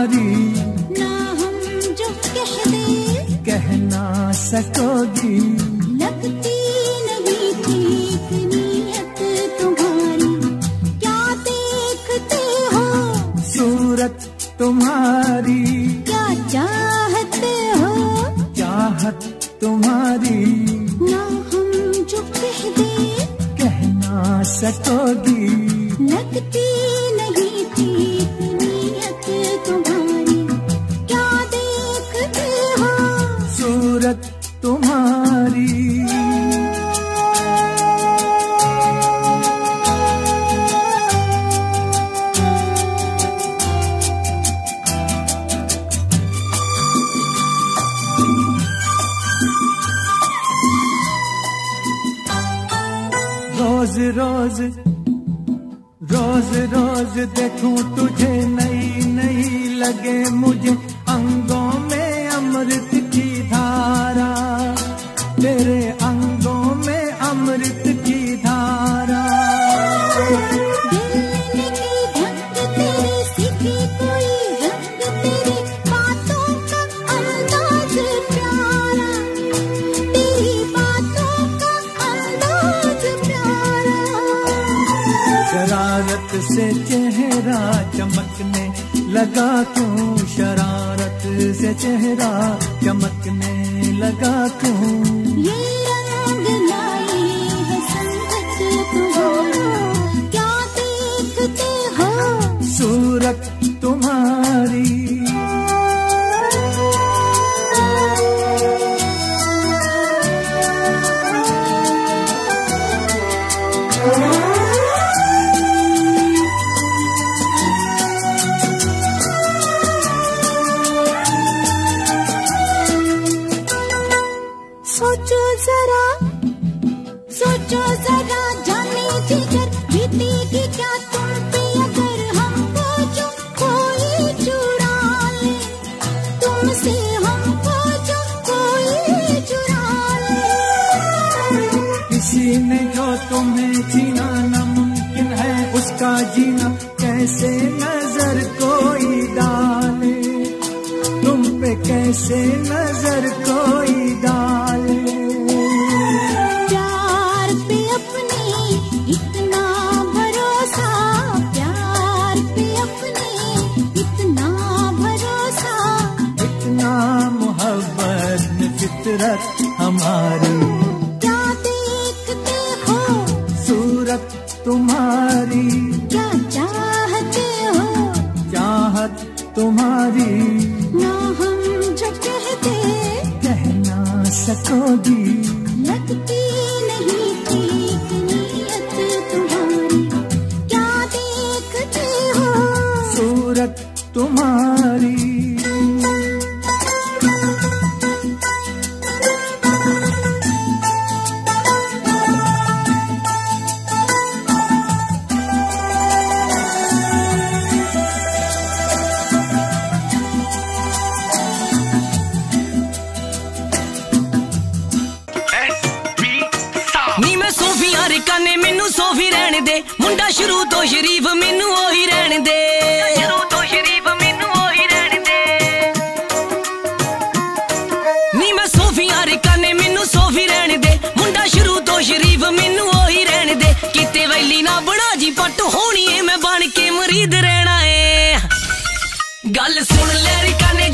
तुम्हारी ना हम जो कह दे कह ना सकोगी। लगती नहीं ठीक नीयत तुम्हारी, क्या देखते हो सूरत तुम्हारी, क्या चाहते हो चाहत तुम्हारी ना हम जो कह दे कह ना सकोगी। लगती नहीं ठीक नीयत तुम्हारी, क्या देखते हो सूरत तुम्हारी। रोज रोज रोज रोज देखूं तुझे नई नई लगे मुझे, अंगों में अमृत की धारा, तेरे अंगों में अमृत की धारा। दिल की ढंग तेरे सीखे कोई रंग, तेरे बातों का अंदाज प्यारा, तेरी बातों का अंदाज प्यारा। शरारत से चेहरा चमकने लगा क्यों, शरारत से चेहरा चमकने लगा क्यों। ये रंग लाई है संगत तुम्हारी, क्या देखते हो सूरत तुम्हारी। सोचो जरा, सोचो जरा जाने जिगर, बीतेगी क्या तुम पे अगर हमको जो कोई चुरा ले, तुमसे हमको जो कोई चुरा ले। किसी ने जो तुम्हें जीना नामुमकिन है, उसका जीना कैसे नजर कोई डाले, तुम पे कैसे नजर कोई डाले। प्यार पे अपने इतना भरोसा, प्यार पे अपने इतना भरोसा, इतना मोहब्बत में फितरत हमारी, क्या देखते हो सूरत तुम्हारी, क्या चाहते हो चाहत तुम्हारी ना हम जो कहते कह ना सकोगी। लगती नहीं ठीक नीयत तुम्हारी, क्या देखते हो सूरत तुम्हारी। सोफी रहने दे, मुंडा शुरू तो शरीफ मैनू ओही रहने दे, शुरू तो शरीफ मैनू ओही रहने दे। नी मैं सोफी रिकाने मैनू सोफी रहने दे, मुंडा शुरू तो शरीफ मैनू ओही रहने दे। किते वैली ना बना जी पट होनी है, मैं बन के मरीद रहना है। गल सुन ले रिकाने